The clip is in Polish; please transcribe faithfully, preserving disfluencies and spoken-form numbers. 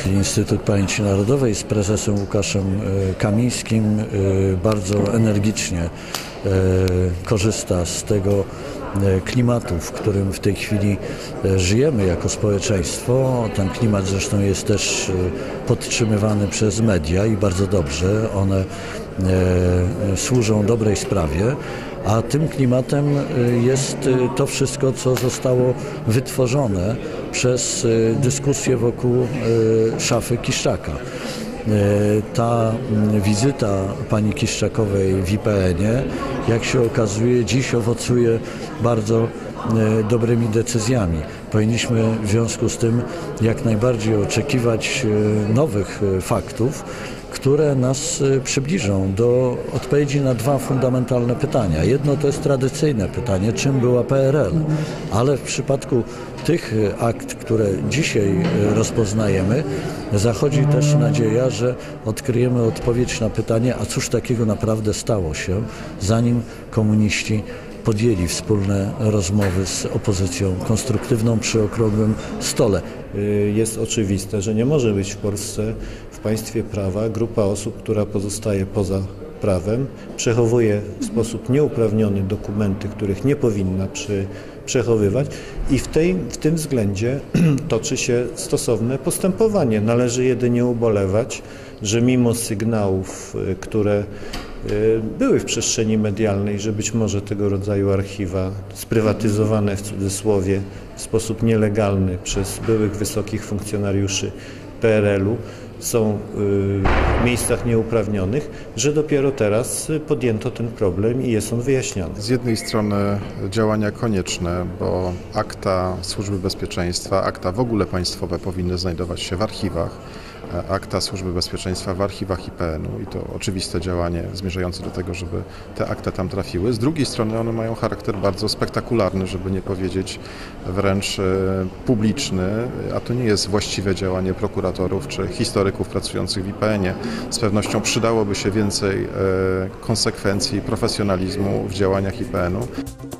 Instytut Pamięci Narodowej z prezesem Łukaszem Kamińskim bardzo energicznie korzysta z tego klimatu, w którym w tej chwili żyjemy jako społeczeństwo. Ten klimat zresztą jest też podtrzymywany przez media i bardzo dobrze. One służą dobrej sprawie, a tym klimatem jest to wszystko, co zostało wytworzone przez dyskusję wokół szafy Kiszczaka. Ta wizyta pani Kiszczakowej w I P N ie, jak się okazuje, dziś owocuje bardzo dobrymi decyzjami. Powinniśmy w związku z tym jak najbardziej oczekiwać nowych faktów, które nas przybliżą do odpowiedzi na dwa fundamentalne pytania. Jedno to jest tradycyjne pytanie, czym była P R L, ale w przypadku tych akt, które dzisiaj rozpoznajemy, zachodzi też nadzieja, że odkryjemy odpowiedź na pytanie, a cóż takiego naprawdę stało się, zanim komuniści podjęli wspólne rozmowy z opozycją konstruktywną przy okrągłym stole. Jest oczywiste, że nie może być w Polsce, w państwie prawa, grupa osób, która pozostaje poza prawem, przechowuje w sposób nieuprawniony dokumenty, których nie powinna przy, przechowywać i w, tej, w tym względzie toczy się stosowne postępowanie. Należy jedynie ubolewać, że mimo sygnałów, które były w przestrzeni medialnej, że być może tego rodzaju archiwa sprywatyzowane w cudzysłowie w sposób nielegalny przez byłych wysokich funkcjonariuszy P R L u są w miejscach nieuprawnionych, że dopiero teraz podjęto ten problem i jest on wyjaśniany. Z jednej strony działania konieczne, bo akta Służby Bezpieczeństwa, akta w ogóle państwowe powinny znajdować się w archiwach, akta Służby Bezpieczeństwa w archiwach I P N u i to oczywiste działanie zmierzające do tego, żeby te akta tam trafiły. Z drugiej strony one mają charakter bardzo spektakularny, żeby nie powiedzieć wręcz publiczny, a to nie jest właściwe działanie prokuratorów czy historyków pracujących w I P N ie. Z pewnością przydałoby się więcej konsekwencji i profesjonalizmu w działaniach I P N u.